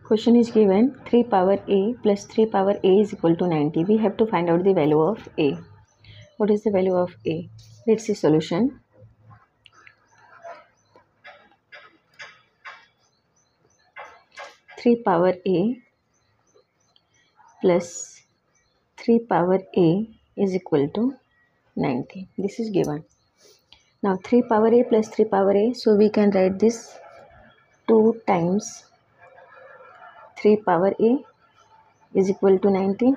Question is given 3 power a plus 3 power a is equal to 90. We have to find out the value of a. What is the value of a? Let's see solution. Three power a plus 3 power a is equal to 90. This is given. Now 3 power a plus 3 power a, so we can write this 2 times 3 power a is equal to 90.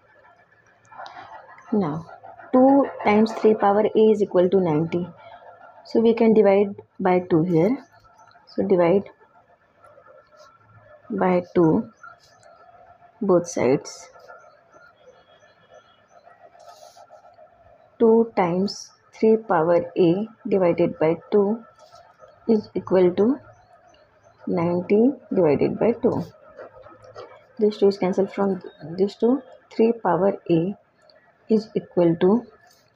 Now 2 times 3 power a is equal to 90. So we can divide by 2 here. So divide by 2 both sides. 2 times 3 power a divided by 2 is equal to 90 divided by 2. These 2 is cancelled from these 2. 3 power a is equal to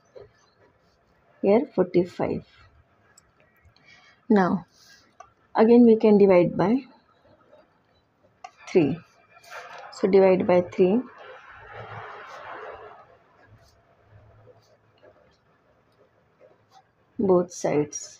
here 45. Now again we can divide by 3. So divide by 3. Both sides.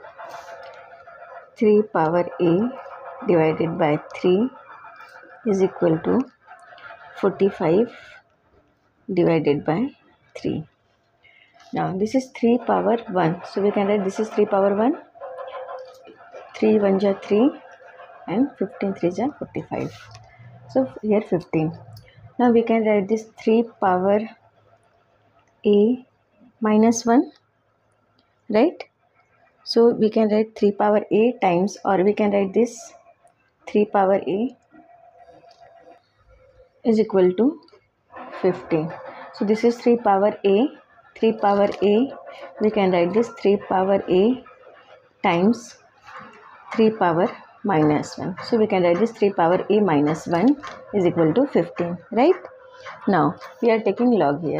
3 power a divided by 3 is equal to 45 divided by 3. Now this is 3 power 1. So we can write this is 3 power 1. 3 1 ja 3 and 15 3 ja 45. So here 15. Now we can write this 3 power a minus 1, right? So we can write 3 power a times, or we can write this 3 power a is equal to 15. So this is 3 power a. 3 power a, we can write this 3 power a times 3 power minus 1. So we can write this 3 power a minus 1 is equal to 15, right? Now we are taking log here.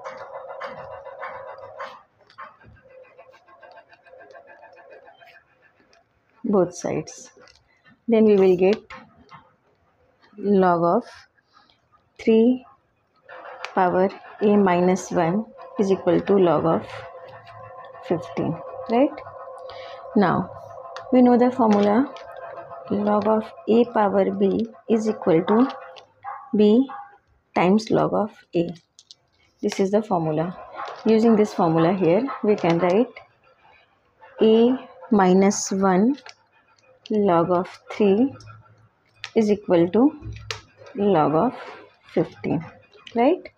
Both sides. Then we will get log of 3 power a minus 1 is equal to log of 15, right? Now we know the formula. Log of a power b is equal to b times log of a. This is the formula. Using this formula here, we can write a minus 1 log of 3 is equal to log of 15, right?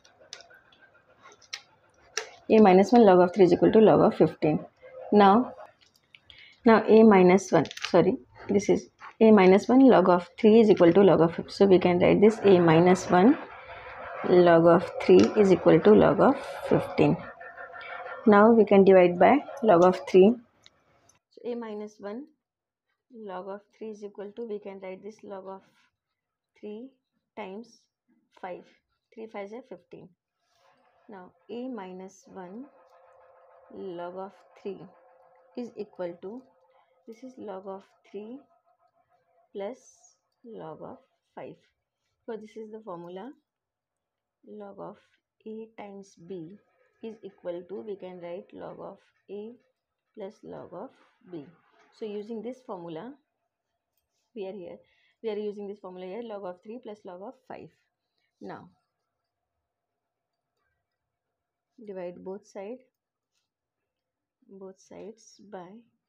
A minus 1 log of 3 is equal to log of 15. Now a minus 1, sorry, this is a minus 1 log of 3 is equal to log of 15. So we can write this a minus 1 log of 3 is equal to log of 15. Now we can divide by log of 3. So a minus 1 log of 3 is equal to, we can write this log of 3 times 5. 3 5 is 15. Now a minus 1 log of 3 is equal to, this is log of 3 plus log of 5. So this is the formula. Log of a times b is equal to, we can write log of a plus log of b. So using this formula, we are using this formula here, log of 3 plus log of 5. Now divide both sides by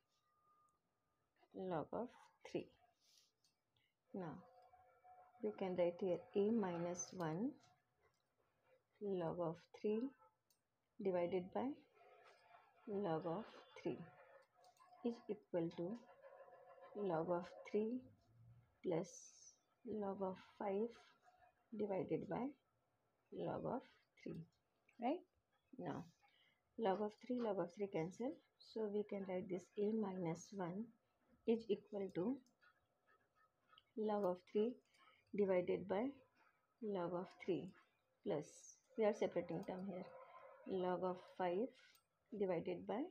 log of 3. Now we can write here a minus 1 log of 3 divided by log of 3 is equal to log of 3 plus log of 5 divided by log of 3, right? Now log of 3 cancel, so we can write this a minus 1 is equal to log of 3 divided by log of 3 plus, we are separating term here, log of 5 divided by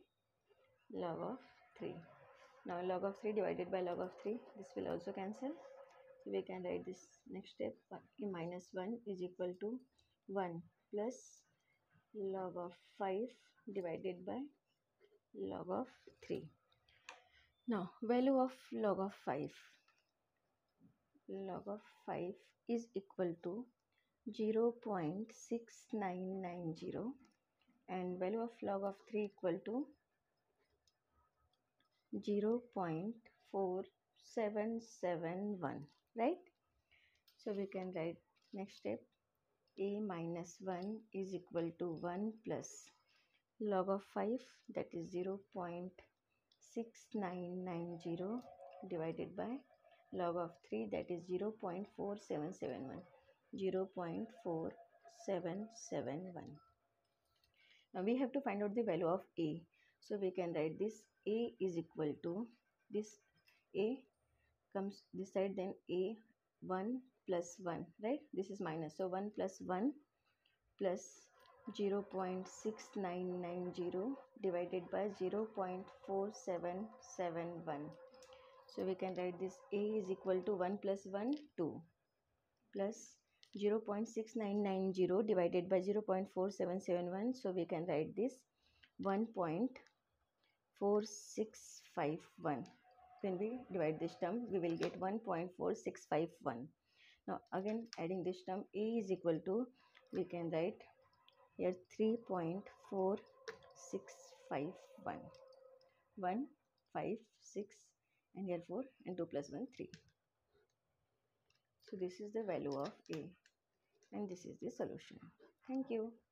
log of 3. Now log of 3 divided by log of 3, this will also cancel. So we can write this next step. A minus 1 is equal to 1 plus log of 5 divided by log of 3. Now value of log of 5. Log of 5 is equal to 0.6990 and value of log of 3 equal to 0.4771, right? So we can write next step. A minus 1 is equal to 1 plus log of 5, that is 0.6990 divided by log of 3, that is 0.4771. 0.4771. Now we have to find out the value of a. So we can write this. A is equal to this. A comes this side, then a 1 plus 1, right? This is minus, so 1 plus 1 plus 0.6990 divided by 0.4771. So we can write this. A is equal to 1 plus 1, 2, plus 0.6990 divided by 0.4771. So we can write this 1.4651. When we divide this term, we will get 1.4651. Now again adding this term, a is equal to, we can write here 3.4651. 1, 5, 6 and here 4 and 2 plus 1, 3. So this is the value of a and this is the solution. Thank you.